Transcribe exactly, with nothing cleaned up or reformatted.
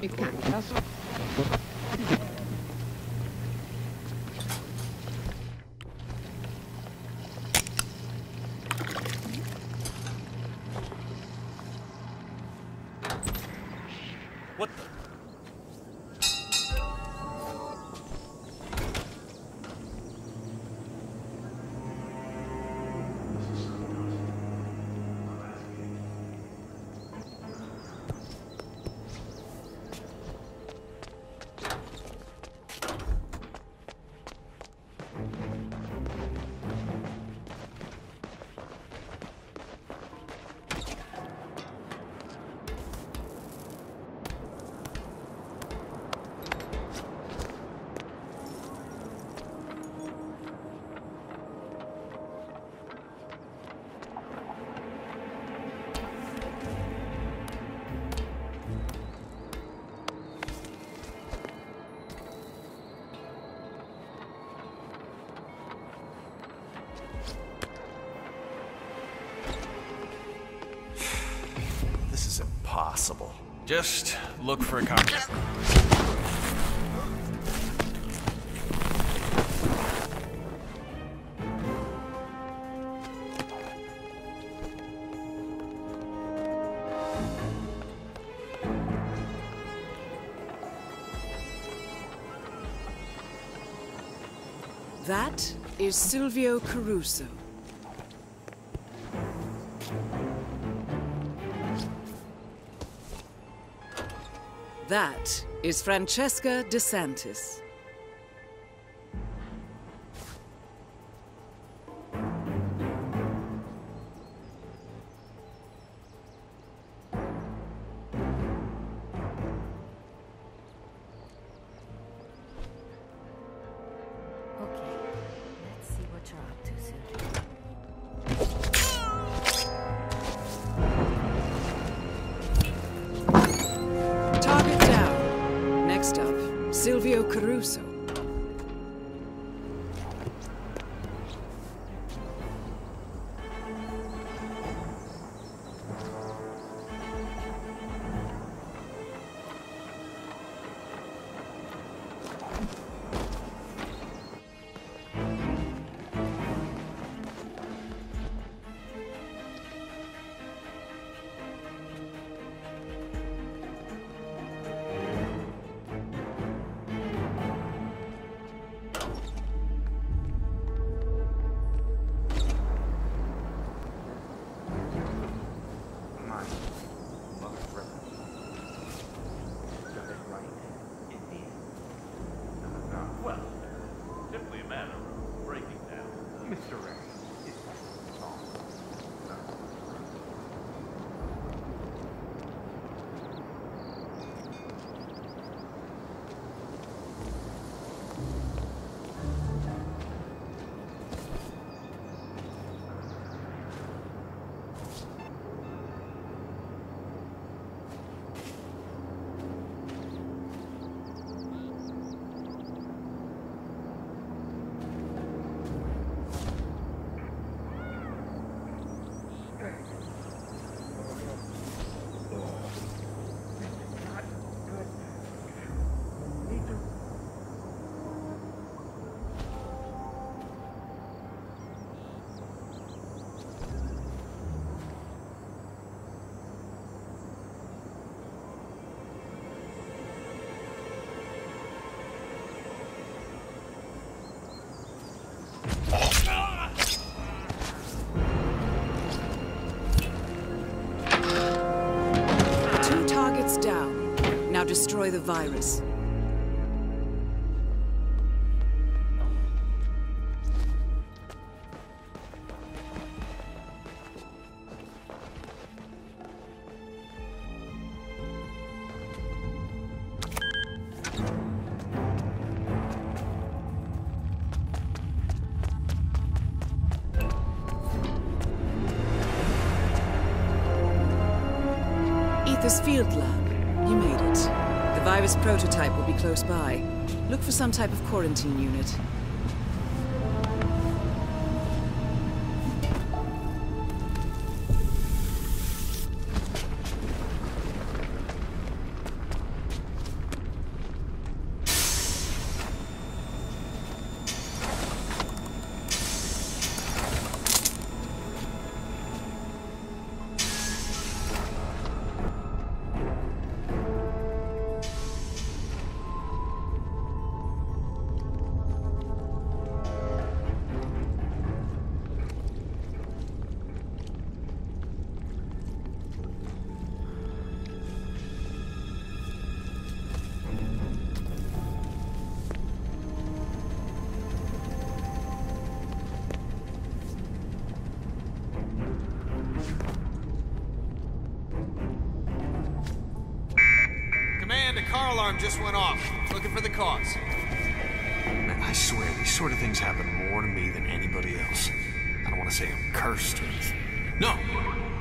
You can't get us. What the? This is impossible. Just look for a contract. That is Silvio Caruso. That is Francesca DeSantis. Silvio Caruso. Down. Now destroy the virus. Ether's field lab. You made it. The virus prototype will be close by. Look for some type of quarantine unit. car alarm just went off. Looking for the cause. Man, I swear, these sort of things happen more to me than anybody else. I don't want to say I'm cursed or anything. No,